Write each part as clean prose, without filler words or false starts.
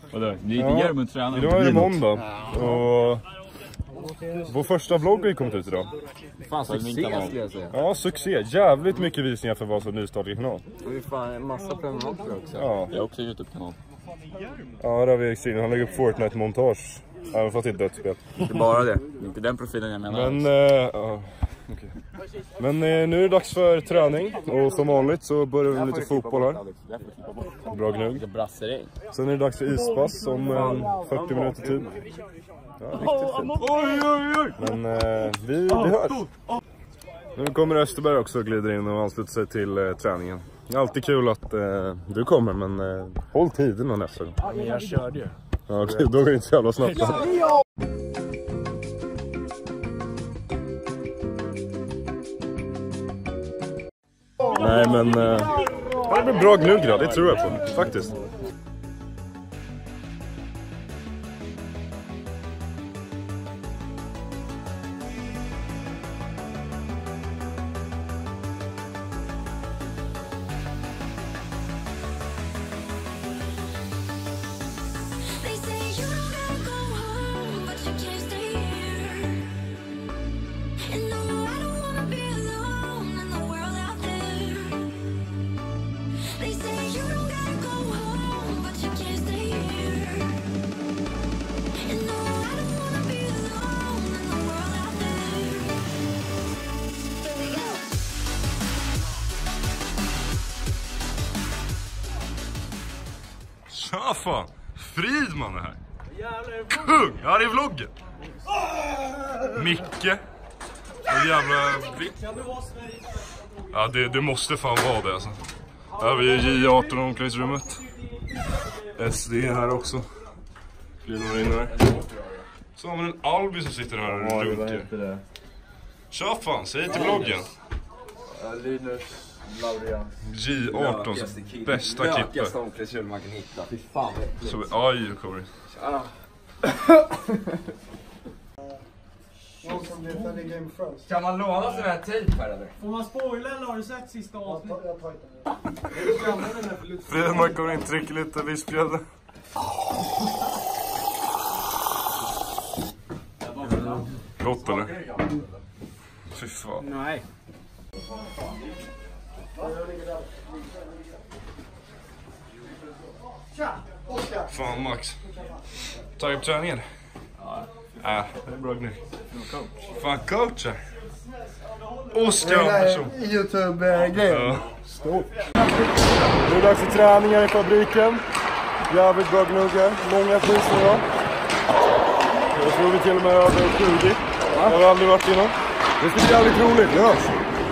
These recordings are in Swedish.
Vadå? Det är Jermund tränar. Idag är det måndag. Och vår första vlogg har ju kommit ut idag. Fan, succé skulle jag säga. Ja, succé. Jävligt mycket visningar för vad som nystartad kanal. Och det är fan en massa prenumeranter också. Ja. Jag har också en YouTube-kanal. Ja, där har vi Exin. Han lägger upp Fortnite-montage. Även fast det är ett dödsspel. Inte bara det. Det är inte den profilen jag menar. Men, okay. Men nu är det dags för träning. Och som vanligt så börjar vi med lite fotboll här. Bra gnugg. Sen är det dags för ispass om 40 minuter tid. Ja, riktigt fint. Men vi hörs. Nu kommer Österberg också och glider in och ansluter sig till träningen. Det är alltid kul att du kommer, men håll tiden nästa gång. Men jag körde ju. Ja, okej, då går det inte så jävla snabbt. Nej, men det blir bra gnugg då, det tror jag på, faktiskt. Tja fan, Fridman är här. Kung, ja det är vloggen. Micke. En jävla... Ja det måste fan vara det alltså. Här har vi J18 omklädningsrummet. SD här också. Flyger in här. Så har man en Albi som sitter här och runkar. Tja fan, säg till vloggen. Linus Laurian. J18, bästa kippe. Bökigaste omklädningsrum man kan hitta. Fy fan. Så aj, kommer det. Kan man låna sån här tejp här eller? Får man spoila eller har du sett sista avsnittet? Fredmark kommer in, trycker lite vispgrädde. Gott eller? Fy fan. Nej. Fan Max. Taggad på träningen? Ja, det är bra gnugg. Fan coacher. Oskar YouTube-grejen. Ja. Stort. Nu är det dags för träningar i fabriken. Jävligt bra gnuggar. Många priser idag. Jag tror vi till och med över 20. Det har vi aldrig varit innan. Det ska bli jävligt roligt. Vi hörs.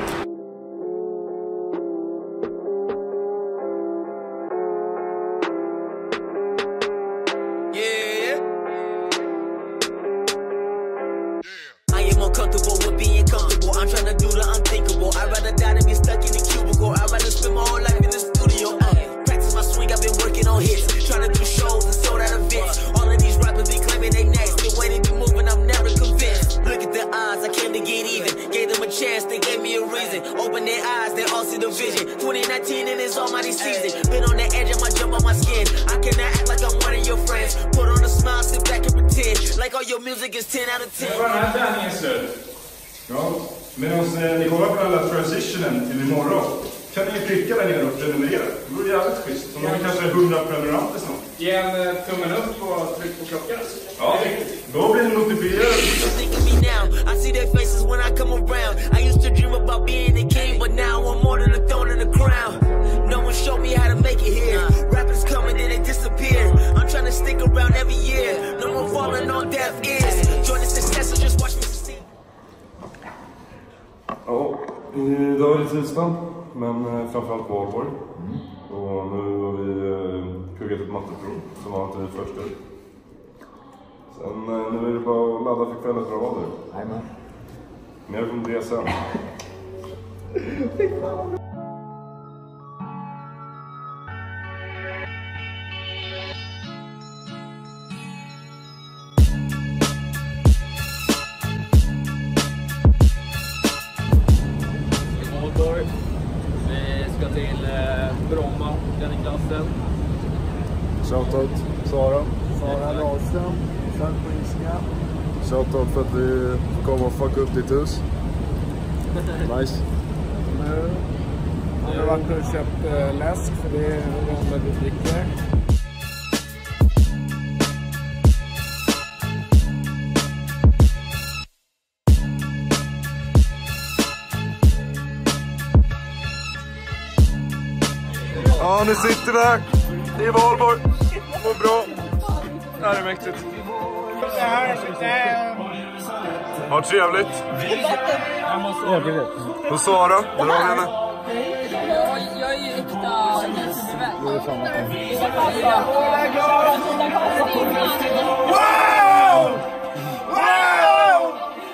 Open their eyes, they all see the vision. 2019 and it's almighty season. Been on the edge of my jump on my skin. I cannot act like I'm one of your friends. Put on a smile, sit back and pretend like all your music is 10 out of 10. Nu var den här träningen slut. Ja, medan ni kollar på den här transitionen till imorgon kan ni klicka där nere och prenumerera. Det vore jävligt schysst. Så har vi kanske 100 prenumeranter snart. Ge en tummen upp och tryck på klockan. Ja, då blir ni notifierade. I see their faces when I come around. I used to dream about being a king, but now I'm more than a throne and a crown. No one showed me how to make it here. Rappers coming, then they disappear. I'm trying to stick around every year. No more falling on deaf ears. Join the success or just watch me succeed. Ja, idag är det tisdag, men framförallt valborg. Och nu har vi kuggat ett matteprov som var inte först ut. Sen nu är det bara att ladda för kvällens bravader. Jajamän. Mer om det sen. Shoutout Sara. Sara Dahlström, född på Instagram. Shoutout för att vi får komma och fucka upp ditt hus. Nice. Nu har vi varit och köpt läsk, för det är det vi dricker. Ja, nu sitter vi här i Valborg. Mår bra. Det här är mäktigt. Ha trevligt. Och Sara, dra henne. Jag är ju äkta Wow! Wow!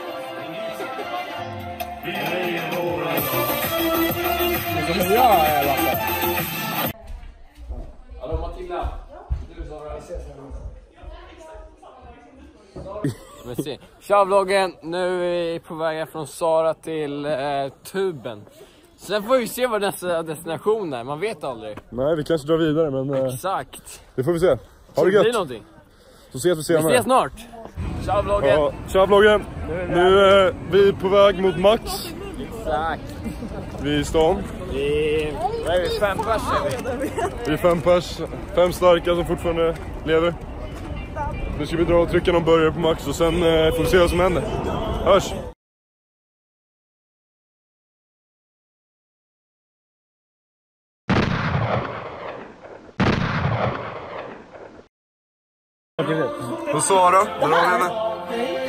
Hallå Matilda. Tja vloggen, nu är vi på väg från Sara till Tuben. Sen får vi se vad nästa destination är, man vet aldrig. Nej, vi kanske drar vidare, men Exakt. det får vi se. Ha det Det blir gött. någonting. Så ses vi senare. Vi ses snart. Tja vloggen. Ja, tja vloggen. Nu är vi på väg mot Max. Exakt. Vi är i stan. Vad är vi? 5 pers är vi. Vi är 5 pers. 5 starka som fortfarande lever. Nu ska vi dra och trycka någon burgare på Max och sen får vi se vad som händer. Hörs! Och Sara, dra henne.